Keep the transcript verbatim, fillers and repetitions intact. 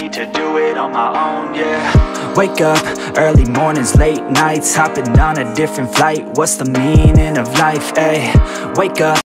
need to do it on my own, yeah. Wake up, early mornings, late nights, hopping on a different flight. What's the meaning of life, ayy? Wake up.